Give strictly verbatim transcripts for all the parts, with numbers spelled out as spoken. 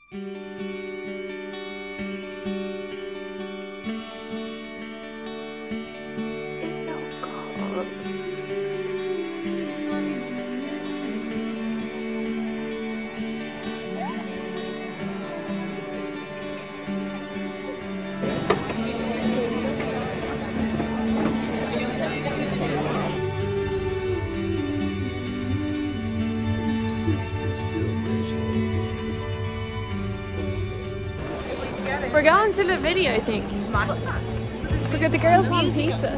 It's so cold. We're going to the video, I think. Look at the girls want pizza.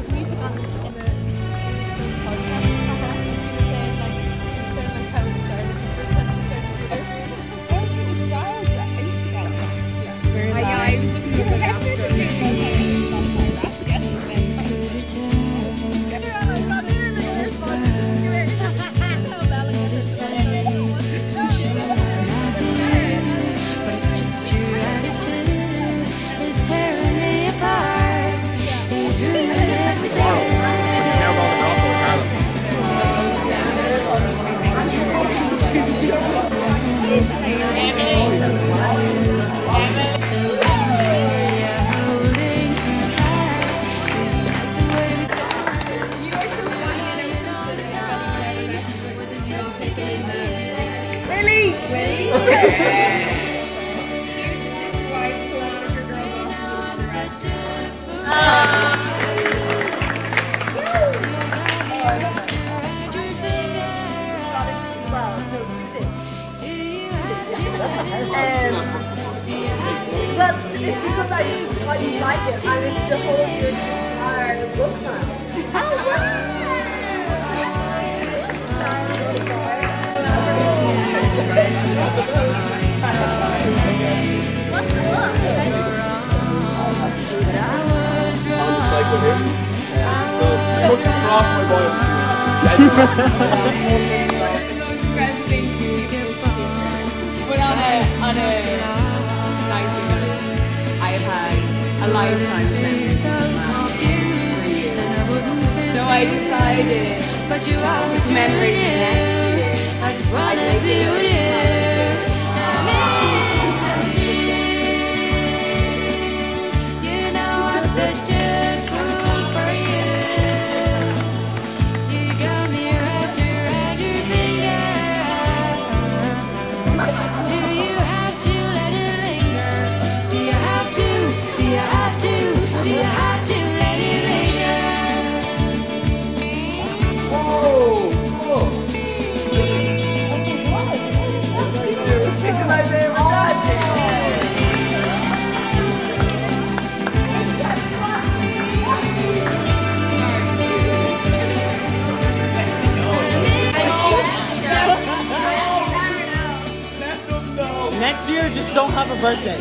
But it's because I, I didn't like it. I was to hold your entire book now. What's the book? On the cycle here. So, as much as cross my boy. But on a, on a nicer note, I've had a lifetime memory. So I decided to commemorate it next year. I just want to be with you. You know I'm such a fool for you. You got me wrapped around your finger. Do you have to let it linger? Do you have to? Do you have to? Do you have to let it linger? Oh! Oh! It's my favorite Next year, just don't have a birthday.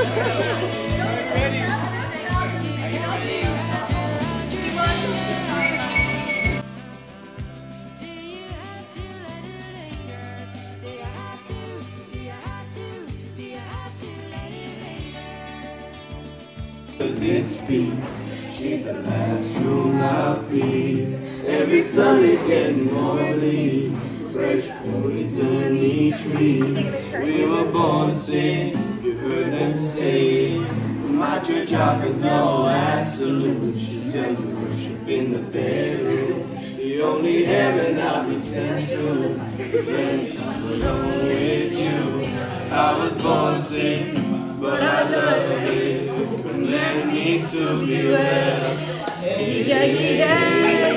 It's speed. She's the last true love piece. Every Sunday's getting more bleed. Fresh poison each tree. We were born sick. You heard them say. My church offers no absolute. She says we worship in the bedroom. The only heaven I'll be sent to is when I'm alone with you. I was born sick, but I love it. Let me to be well. Hey, yeah, yeah.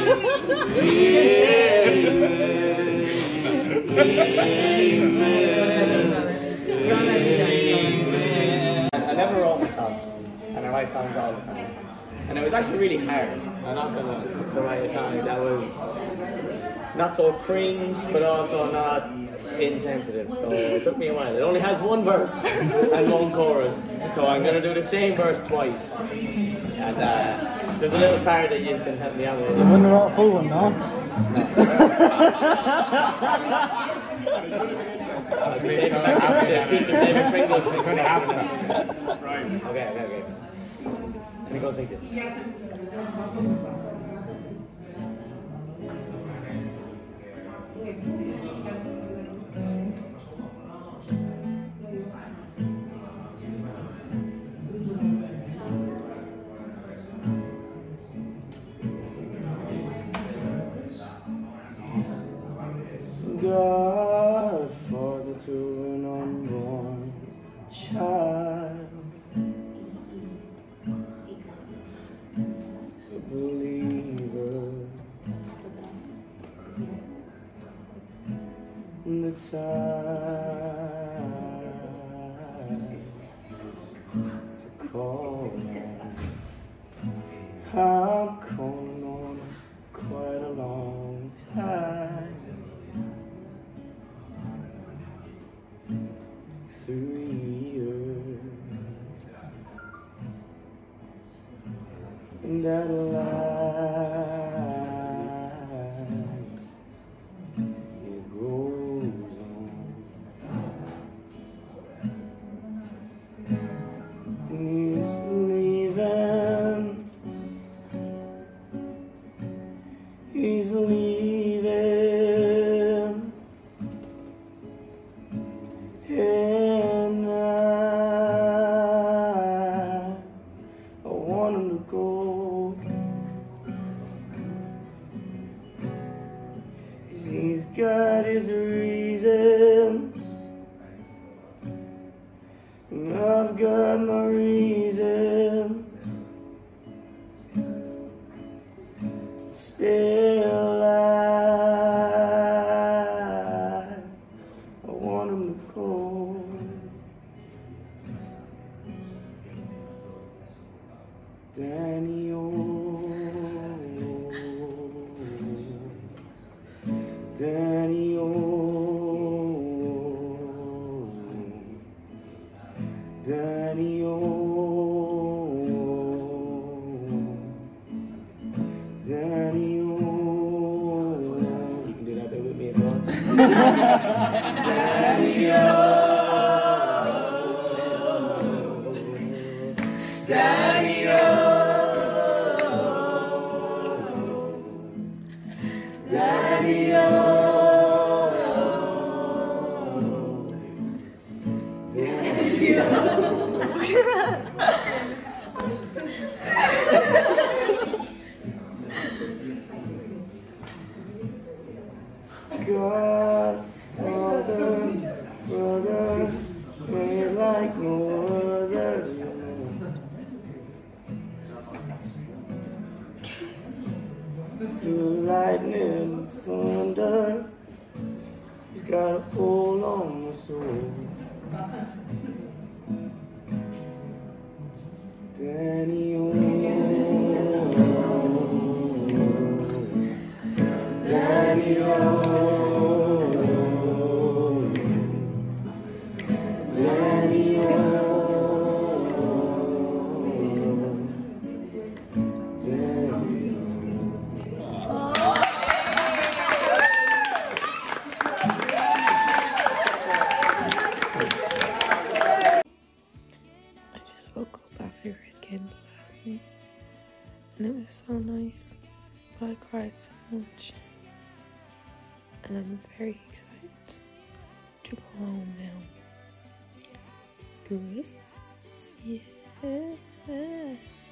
Amen. I never wrote a song, and I write songs all the time. And it was actually really hard. I'm not gonna to write a song that was not so cringe, but also not insensitive. So it took me a while. It only has one verse and one chorus, so I'm gonna do the same verse twice. And uh, there's a little part that you can help me out with. You wouldn't have wrote a full one, no? I'll be taking back after the speech of David Pringles. Right. Okay, okay, okay. And it goes like this. child, a believer in the time to call on. I'm calling on quite a long time. Three years, and that life, it goes on. And he's leaving, he's leaving, and I, I want him to go. He's got his reasons, and I've got my reasons. Still alive, I want him to go. Danny, oh, Danny, oh, Danny, oh, Danny, oh. You can do that bit with me as well. Danny, oh, Danny, oh, Danny, oh, Danny, oh. God, Father, brother, pray like no other, you know. Through lightning and thunder, he's got a hold on my soul. Danny, oh, Danny, oh, Danny, oh, Danny, I just woke up after his Kindle last night, and it was so nice, but I cried so much, and I'm very excited to go home now. Christmas, yeah.